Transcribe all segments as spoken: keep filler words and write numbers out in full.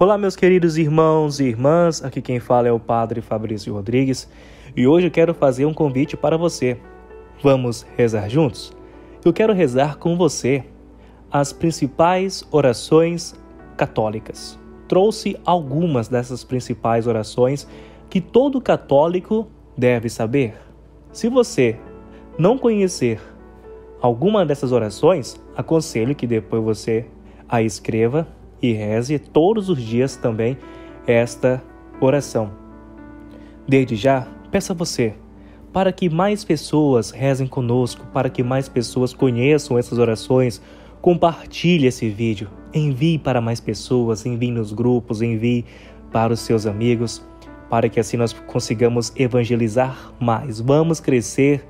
Olá, meus queridos irmãos e irmãs, aqui quem fala é o Padre Fabrício Rodrigues e hoje eu quero fazer um convite para você. Vamos rezar juntos? Eu quero rezar com você as principais orações católicas. Trouxe algumas dessas principais orações que todo católico deve saber. Se você não conhecer alguma dessas orações, aconselho que depois você a escreva e reze todos os dias também esta oração. Desde já, peço a você, para que mais pessoas rezem conosco, para que mais pessoas conheçam essas orações, compartilhe esse vídeo, envie para mais pessoas, envie nos grupos, envie para os seus amigos, para que assim nós consigamos evangelizar mais. Vamos crescer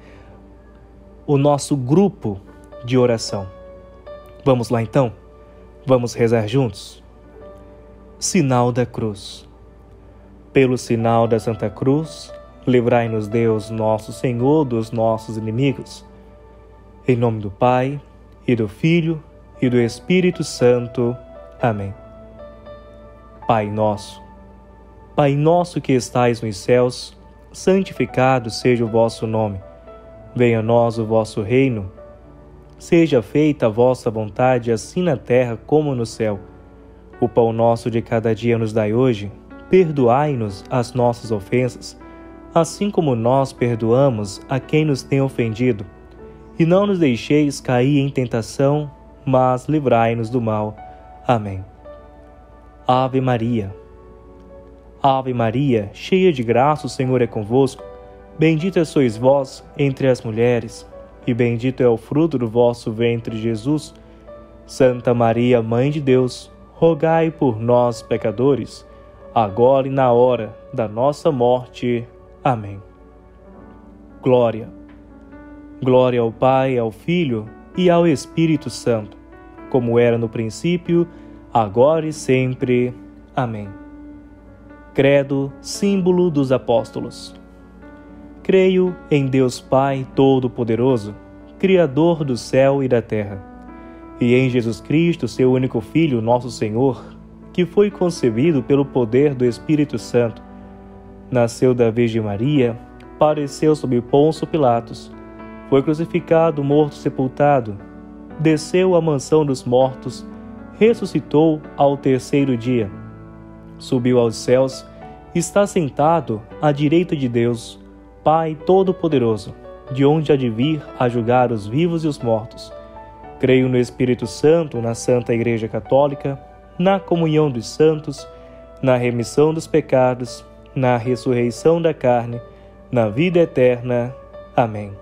o nosso grupo de oração. Vamos lá então? Vamos rezar juntos? Sinal da Cruz. Pelo sinal da Santa Cruz, livrai-nos Deus, nosso Senhor, dos nossos inimigos. Em nome do Pai, e do Filho, e do Espírito Santo. Amém. Pai nosso, Pai nosso que estais nos céus, santificado seja o vosso nome. Venha a nós o vosso reino. Seja feita a vossa vontade, assim na terra como no céu. O pão nosso de cada dia nos dai hoje. Perdoai-nos as nossas ofensas, assim como nós perdoamos a quem nos tem ofendido. E não nos deixeis cair em tentação, mas livrai-nos do mal. Amém. Ave Maria. Ave Maria, cheia de graça, o Senhor é convosco. Bendita sois vós entre as mulheres, e bendito é o fruto do vosso ventre, Jesus. Santa Maria, Mãe de Deus, rogai por nós, pecadores, agora e na hora da nossa morte. Amém. Glória. Glória ao Pai, ao Filho e ao Espírito Santo, como era no princípio, agora e sempre. Amém. Credo, símbolo dos apóstolos. Creio em Deus Pai Todo-Poderoso, Criador do céu e da terra, e em Jesus Cristo, seu único Filho, nosso Senhor, que foi concebido pelo poder do Espírito Santo. Nasceu da Virgem Maria, padeceu sob Pôncio Pilatos, foi crucificado, morto, sepultado, desceu à mansão dos mortos, ressuscitou ao terceiro dia, subiu aos céus, está sentado à direita de Deus, Pai Todo-Poderoso, de onde há de vir a julgar os vivos e os mortos. Creio no Espírito Santo, na Santa Igreja Católica, na comunhão dos santos, na remissão dos pecados, na ressurreição da carne, na vida eterna. Amém.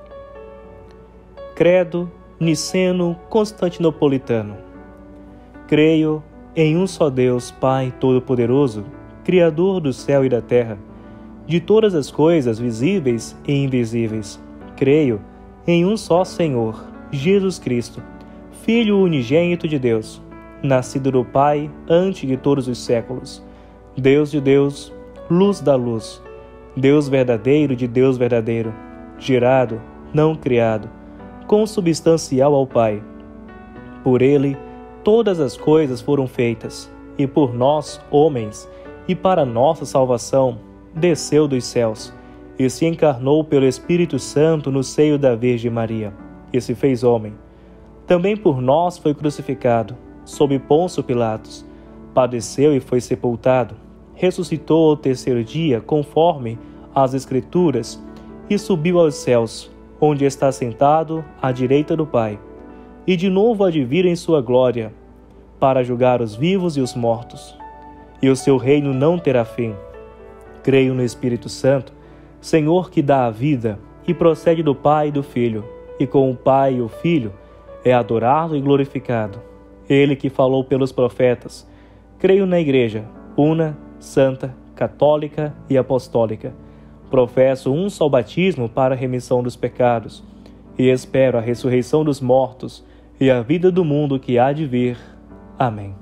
Credo niceno-constantinopolitano. Creio em um só Deus, Pai Todo-Poderoso, Criador do céu e da terra, de todas as coisas visíveis e invisíveis. Creio em um só Senhor, Jesus Cristo, Filho unigênito de Deus, nascido do Pai antes de todos os séculos, Deus de Deus, luz da luz, Deus verdadeiro de Deus verdadeiro, gerado, não criado, consubstancial ao Pai. Por ele, todas as coisas foram feitas, e por nós, homens, e para nossa salvação, desceu dos céus, e se encarnou pelo Espírito Santo no seio da Virgem Maria, e se fez homem. Também por nós foi crucificado, sob Pôncio Pilatos, padeceu e foi sepultado, ressuscitou ao terceiro dia, conforme as Escrituras, e subiu aos céus, onde está sentado à direita do Pai, e de novo há de vir em sua glória, para julgar os vivos e os mortos. E o seu reino não terá fim. Creio no Espírito Santo, Senhor que dá a vida, e procede do Pai e do Filho, e com o Pai e o Filho é adorado e glorificado. Ele que falou pelos profetas. Creio na Igreja, una, santa, católica e apostólica. Professo um só batismo para a remissão dos pecados, e espero a ressurreição dos mortos e a vida do mundo que há de vir. Amém.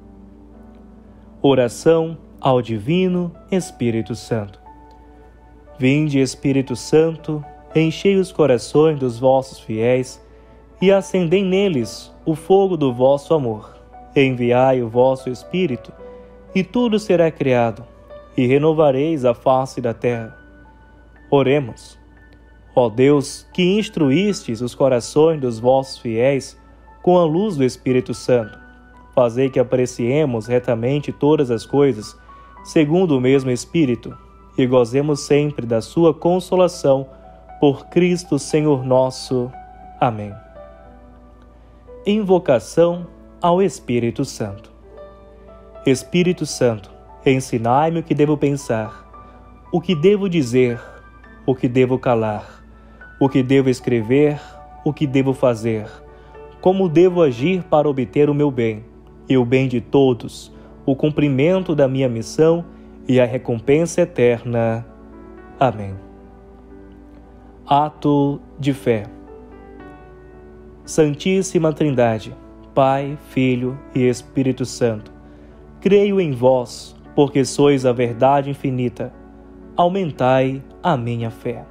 Oração ao Divino Espírito Santo. Vinde, Espírito Santo, enchei os corações dos vossos fiéis e acendei neles o fogo do vosso amor. Enviai o vosso Espírito, e tudo será criado, e renovareis a face da terra. Oremos. Ó Deus, que instruístes os corações dos vossos fiéis com a luz do Espírito Santo, fazei que apreciemos retamente todas as coisas, segundo o mesmo Espírito, e gozemos sempre da sua consolação, por Cristo Senhor nosso. Amém. Invocação ao Espírito Santo. Espírito Santo, ensinai-me o que devo pensar, o que devo dizer, o que devo calar, o que devo escrever, o que devo fazer, como devo agir para obter o meu bem, e o bem de todos, o cumprimento da minha missão e a recompensa eterna. Amém. Ato de fé. Santíssima Trindade, Pai, Filho e Espírito Santo, creio em vós, porque sois a verdade infinita. Aumentai a minha fé.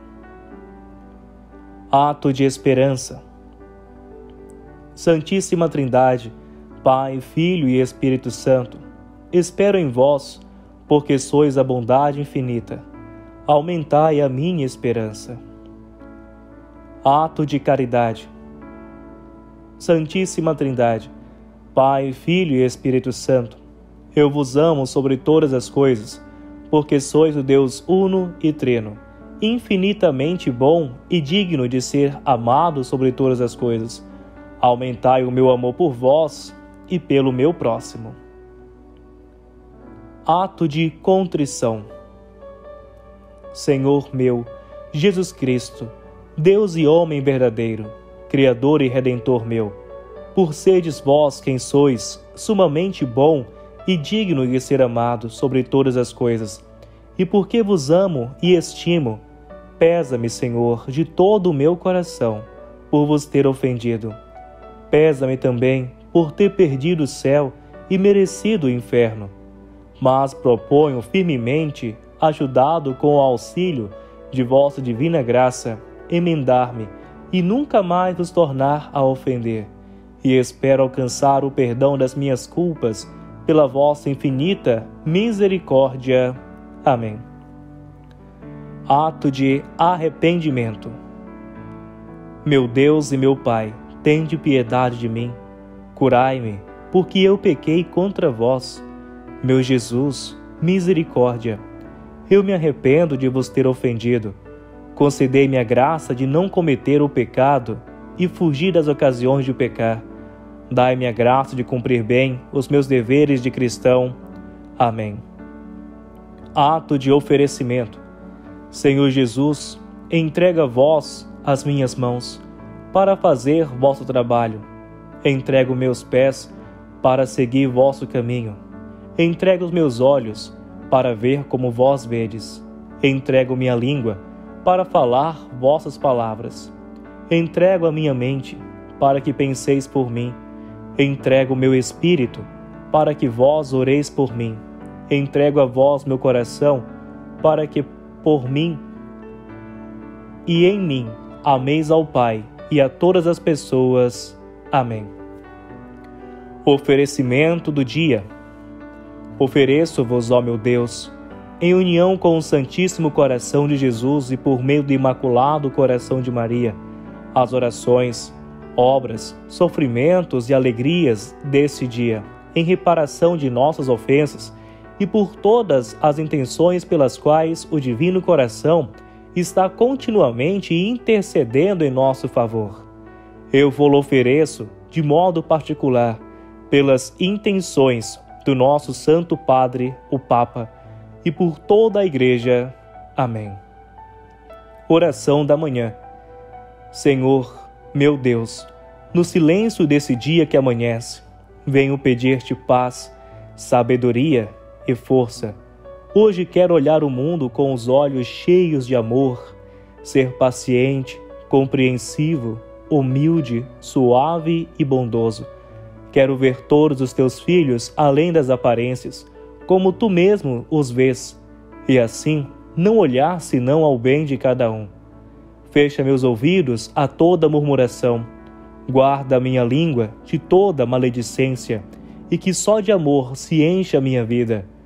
Ato de esperança. Santíssima Trindade, Pai, Filho e Espírito Santo, espero em vós, porque sois a bondade infinita. Aumentai a minha esperança. Ato de caridade. Santíssima Trindade, Pai, Filho e Espírito Santo, eu vos amo sobre todas as coisas, porque sois o Deus uno e trino, infinitamente bom e digno de ser amado sobre todas as coisas. Aumentai o meu amor por vós e pelo meu próximo. Ato de contrição. Senhor meu, Jesus Cristo, Deus e homem verdadeiro, Criador e Redentor meu, por sedes vós quem sois, sumamente bom e digno de ser amado sobre todas as coisas, e porque vos amo e estimo, pesa-me, Senhor, de todo o meu coração, por vos ter ofendido. Pesa-me também por ter perdido o céu e merecido o inferno. Mas proponho firmemente, ajudado com o auxílio de vossa divina graça, emendar-me e nunca mais vos tornar a ofender, e espero alcançar o perdão das minhas culpas pela vossa infinita misericórdia. Amém. Ato de arrependimento. Meu Deus e meu Pai, tende piedade de mim, curai-me, porque eu pequei contra vós. Meu Jesus, misericórdia, eu me arrependo de vos ter ofendido. Concedei-me a graça de não cometer o pecado e fugir das ocasiões de pecar. Dai-me a graça de cumprir bem os meus deveres de cristão. Amém. Ato de oferecimento. Senhor Jesus, entrega a vós as minhas mãos, para fazer vosso trabalho. Entrego meus pés, para seguir vosso caminho. Entrego os meus olhos, para ver como vós vedes. Entrego minha língua, para falar vossas palavras. Entrego a minha mente, para que penseis por mim. Entrego o meu espírito, para que vós oreis por mim. Entrego a vós meu coração, para que por mim e em mim ameis ao Pai e a todas as pessoas. Amém. Oferecimento do dia. Ofereço-vos, ó meu Deus, em união com o Santíssimo Coração de Jesus e por meio do Imaculado Coração de Maria, as orações, obras, sofrimentos e alegrias deste dia, em reparação de nossas ofensas e por todas as intenções pelas quais o Divino Coração está continuamente intercedendo em nosso favor. Eu vou-lo ofereço, de modo particular, pelas intenções do nosso Santo Padre, o Papa, e por toda a Igreja. Amém. Oração da manhã. Senhor, meu Deus, no silêncio desse dia que amanhece, venho pedir-te paz, sabedoria e força. Hoje quero olhar o mundo com os olhos cheios de amor, ser paciente, compreensivo, humilde, suave e bondoso. Quero ver todos os teus filhos além das aparências, como tu mesmo os vês, e assim não olhar senão ao bem de cada um. Fecha meus ouvidos a toda murmuração, guarda minha língua de toda maledicência, e que só de amor se encha a minha vida,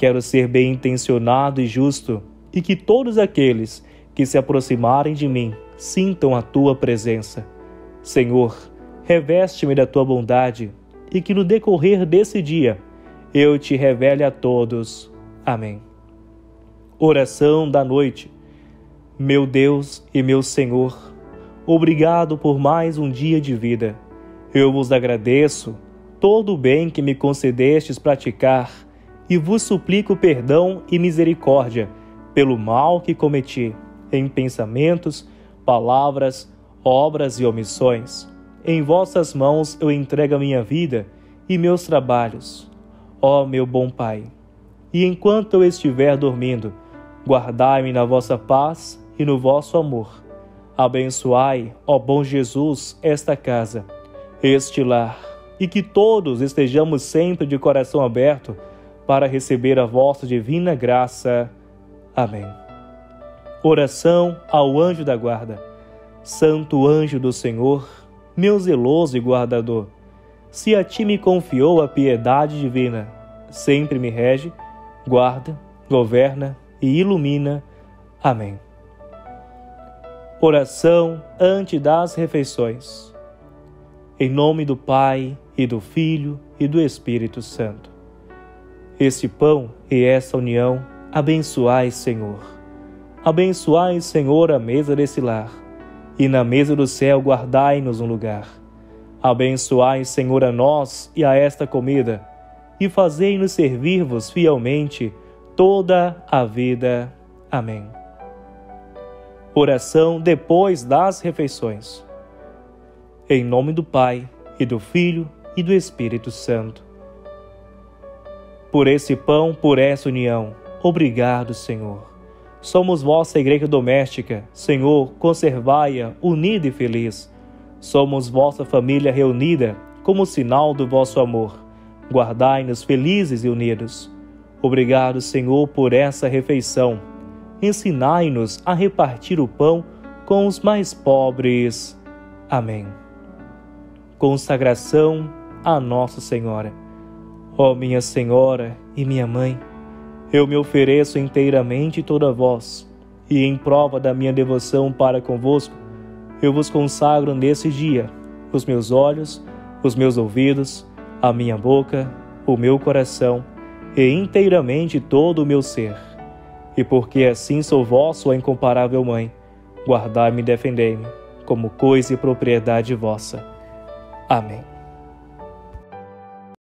Quero ser bem-intencionado e justo, e que todos aqueles que se aproximarem de mim sintam a tua presença. Senhor, reveste-me da tua bondade, e que no decorrer desse dia eu te revele a todos. Amém. Oração da noite. Meu Deus e meu Senhor, obrigado por mais um dia de vida. Eu vos agradeço todo o bem que me concedestes praticar e vos suplico perdão e misericórdia pelo mal que cometi em pensamentos, palavras, obras e omissões. Em vossas mãos eu entrego a minha vida e meus trabalhos, ó meu bom Pai. E enquanto eu estiver dormindo, guardai-me na vossa paz e no vosso amor. Abençoai, ó bom Jesus, esta casa, este lar, e que todos estejamos sempre de coração aberto para receber a vossa divina graça. Amém. Oração ao anjo da guarda. Santo anjo do Senhor, meu zeloso e guardador, se a ti me confiou a piedade divina, sempre me rege, guarda, governa e ilumina. Amém. Oração antes das refeições. Em nome do Pai, e do Filho, e do Espírito Santo. Este pão e essa união, abençoai, Senhor. Abençoai, Senhor, a mesa desse lar, e na mesa do céu guardai-nos um lugar. Abençoai, Senhor, a nós e a esta comida, e fazei-nos servir-vos fielmente toda a vida. Amém. Oração depois das refeições. Em nome do Pai, e do Filho, e do Espírito Santo. Por esse pão, por essa união, obrigado, Senhor. Somos vossa igreja doméstica, Senhor, conservai-a unida e feliz. Somos vossa família reunida, como sinal do vosso amor. Guardai-nos felizes e unidos. Obrigado, Senhor, por essa refeição. Ensinai-nos a repartir o pão com os mais pobres. Amém. Consagração a Nossa Senhora. Ó minha Senhora e minha Mãe, eu me ofereço inteiramente toda a vós, e em prova da minha devoção para convosco, eu vos consagro nesse dia os meus olhos, os meus ouvidos, a minha boca, o meu coração, e inteiramente todo o meu ser. E porque assim sou vosso, a incomparável Mãe, guardai-me e defendei-me, como coisa e propriedade vossa. Amém.